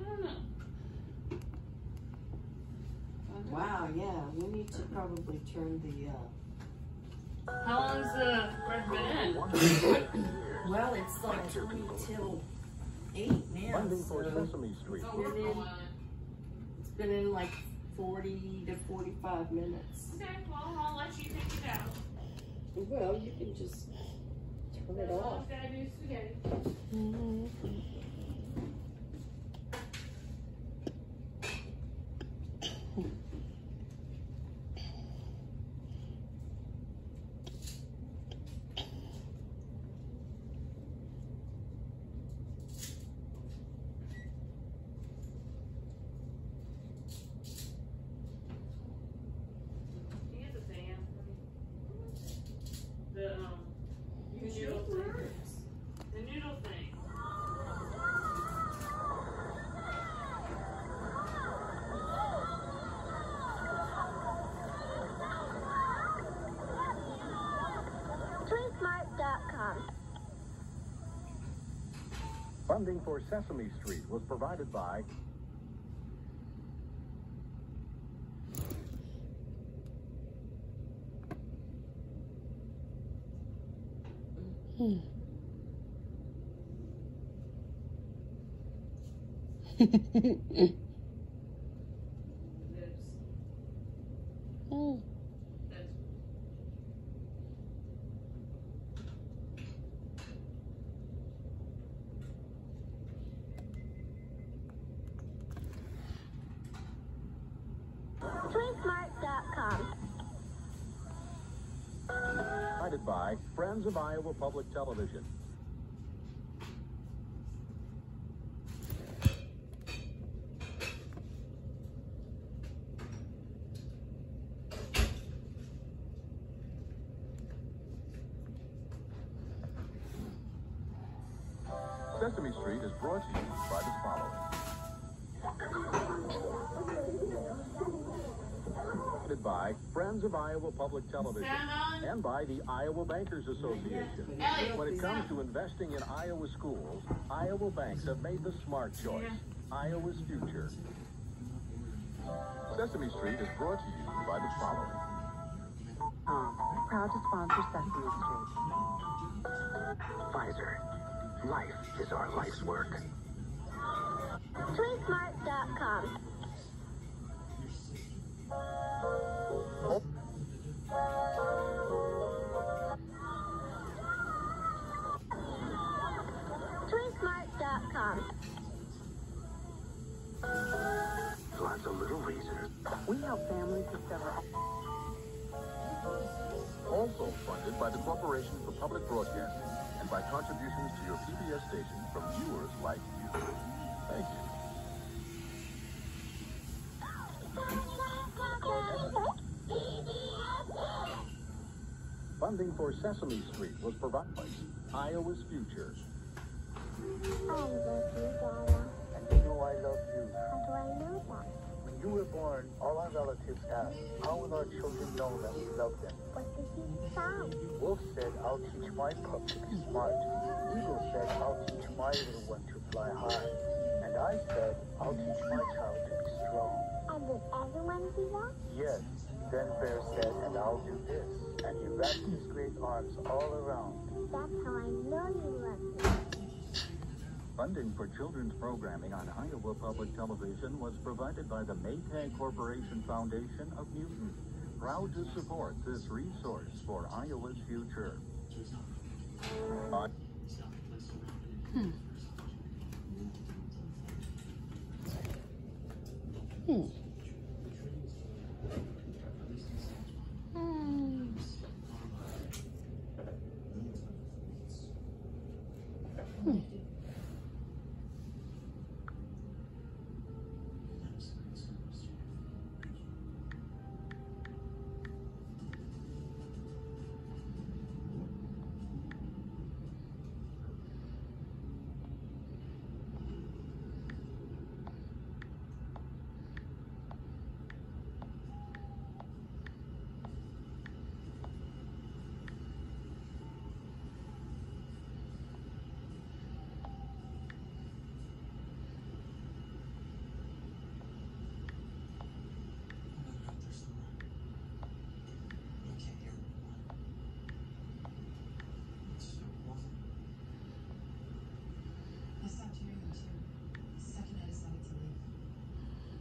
don't know. Wow, yeah, we need to probably turn the, How long's the bread been in? well, it's like till 8 now, Funding for so Sesame Street. it's been in like 40 to 45 minutes. Okay, well, I'll let you take it out. Well, you can just turn it All off. I've got to do is spaghetti. The noodle thing. The noodle thing. TreeSmart.com. Funding for Sesame Street was provided by TreeSmart.com. provided by Friends of Iowa Public Television. Sesame Street is brought to you by the following. Provided by Friends of Iowa Public Television and by the Iowa Bankers Association. When it comes to investing in Iowa schools, Iowa banks have made the smart choice. Iowa's future. Sesame Street is brought to you by the following. Proud to sponsor Sesame Street. Pfizer. Life is our life's work. TreeSmart.com. TreeSmart.com. Lots of little razors. We help families discover. Also funded by the Corporation for Public Broadcasting and by contributions to your PBS station from viewers like you. Thank you. Funding for Sesame Street was provided by Iowa's Future. I love you, Donna. And you know I love you. How do I know that? When you were born, all our relatives asked, how will our children know that we love them? What did you say? Wolf said, I'll teach my pup to be smart. Eagle said, I'll teach my little one to fly high. And I said, I'll teach my child to be strong. And did everyone do that? Yes. Then Bear said, and I'll do this. And he wrapped his great arms all around. That's how I know you love me. Funding for children's programming on Iowa Public Television was provided by the Maytag Corporation Foundation of Newton, proud to support this resource for Iowa's future.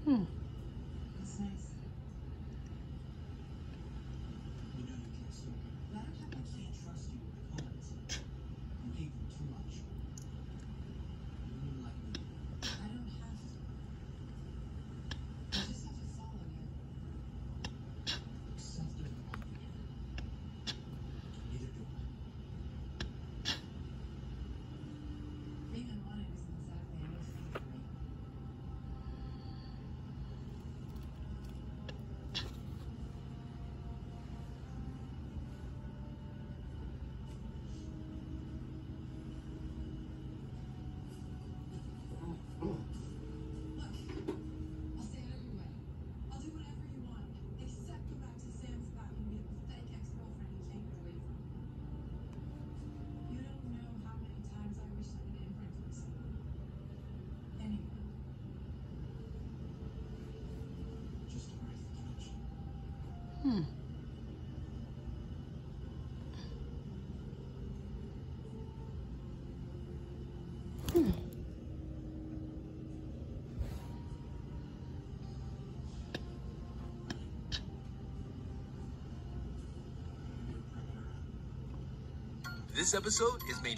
This episode is made.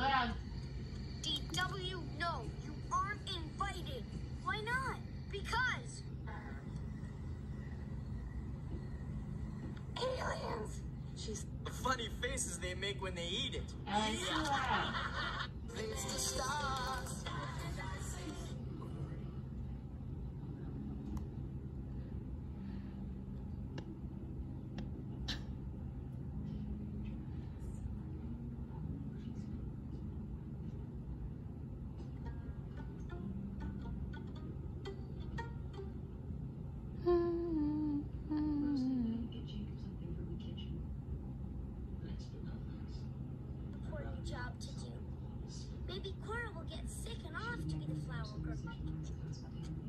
DW, no, you aren't invited. Why not? Because aliens. She's the funny faces they make when they eat it. It's the stars. Important job to do. Maybe Cora will get sick and off to be the flower girl.